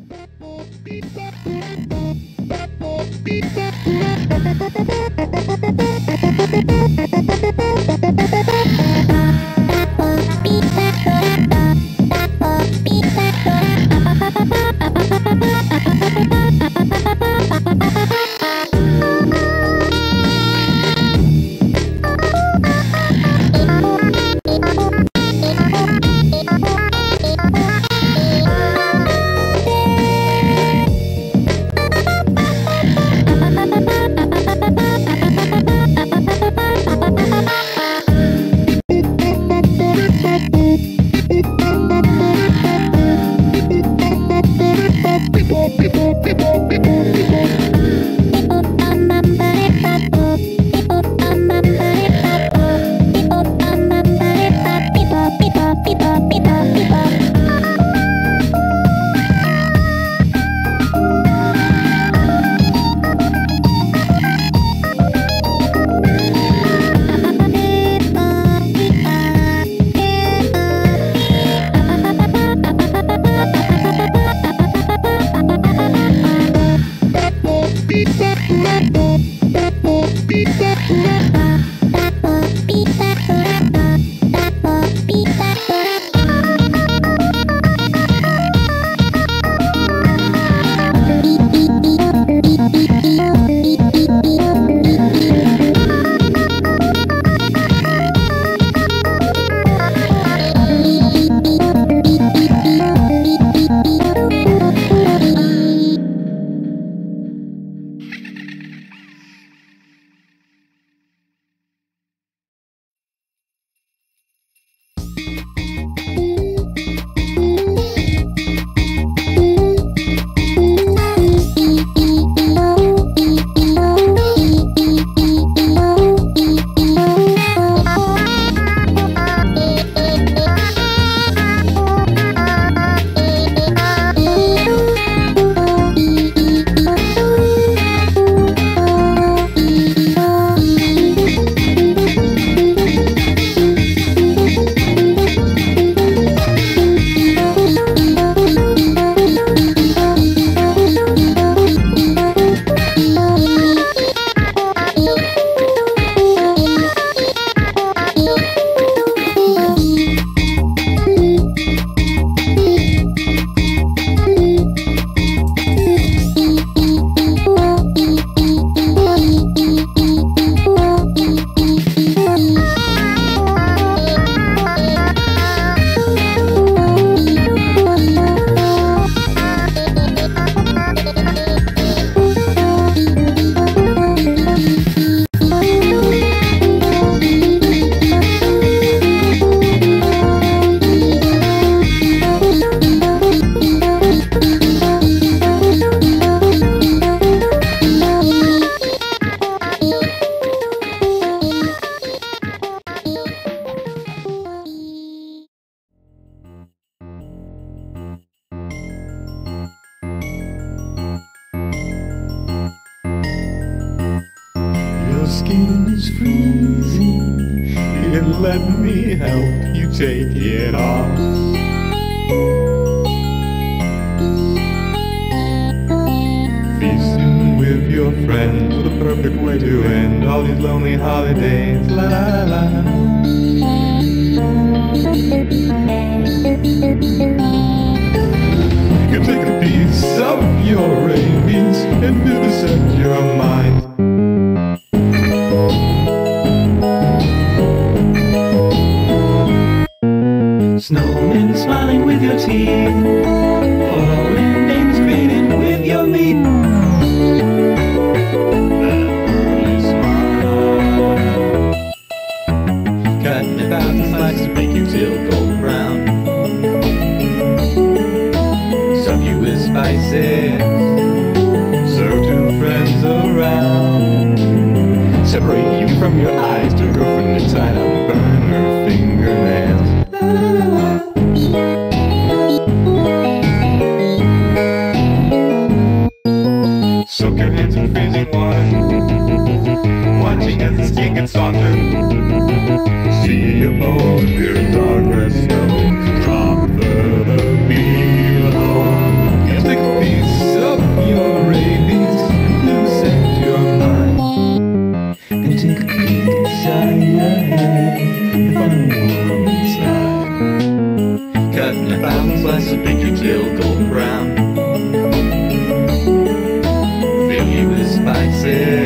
skin is freezing, and let me help you take it off. Feasting with your friends, the perfect way to end all these lonely holidays. La la la. You can take a piece of your rabies and vivisect your mind. Snowmen smiling with your teeth, foreign names grinning with your meat. That early smile, cutting about the slice to make you till golden brown. Serve you with spices, serve two friends around. Separate you from your eyes, to girlfriend inside out, burn her fingernails. Soak your hands in freezing water, watching as the skin gets softer. See your bones appear in dark red snow, drop further below. You stick a spices.